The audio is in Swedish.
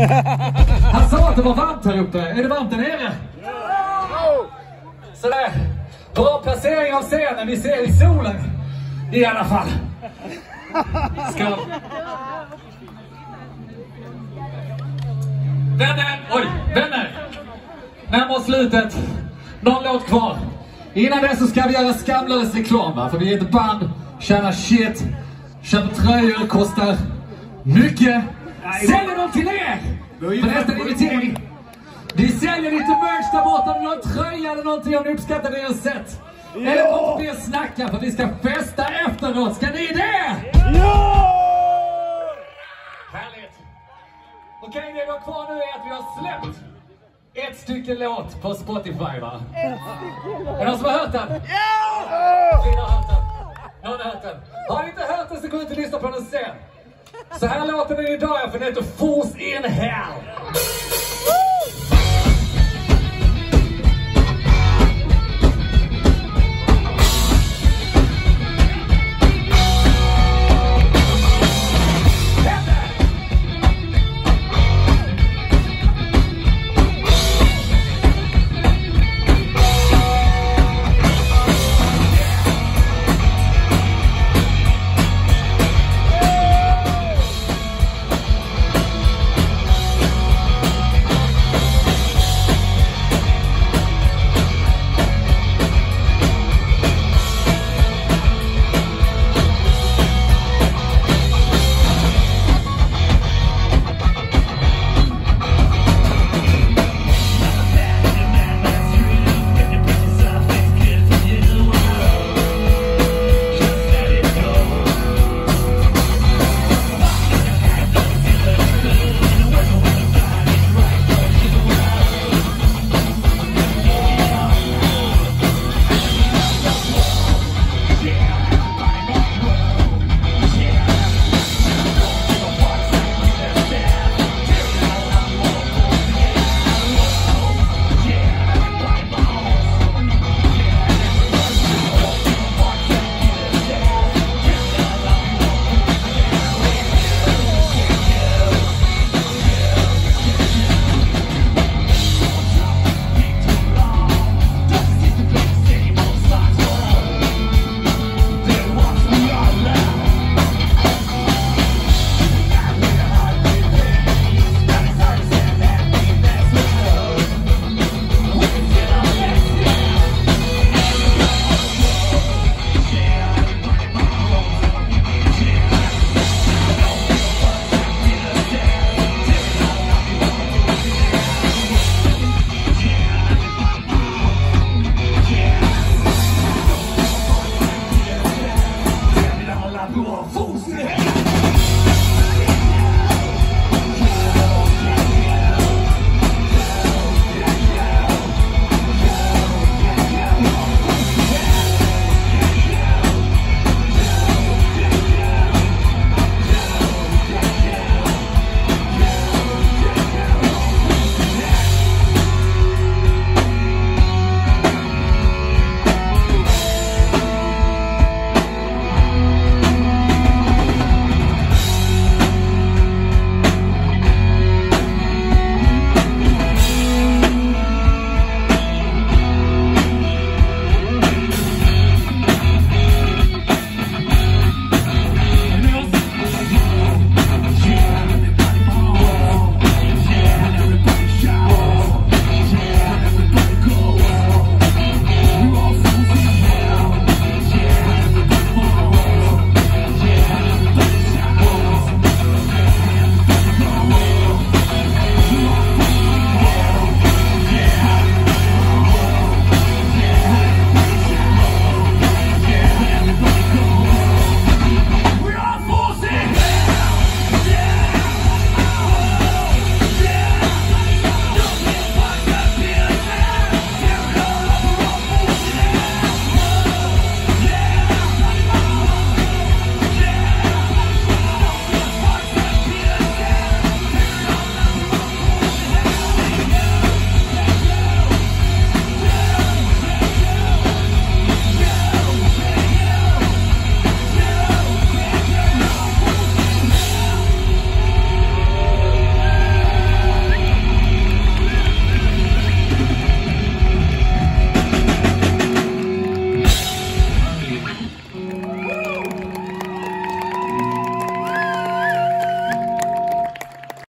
Han sa att det var varmt här uppe. Är det varmt där nere? Sådär. Bra placering av scenen. Vi ser i solen. I alla fall. Skål. Vänner. Närmare slutet. Någon låt kvar. Innan det så ska vi göra skamlös reklam, va? För vi är ett band, tjänar shit, köper tröjor, kostar mycket. Säljer dem till er! Förresten invitering. Vi säljer lite merch där borta, om någon tröja eller någonting om ni uppskattar det jag sett. Eller om vi snacka för vi ska festa efteråt. Ska ni det? Ja! Härligt. Okej, det vi har kvar nu är att vi har släppt ett stycke låt på Spotify, va? Är det någon som har hört den? Ja! Ni har hört den. Någon har hört den. Har ni inte hört den så gå ut och lyssna på den sen. Så här låter den idag, för det heter Force in Hell.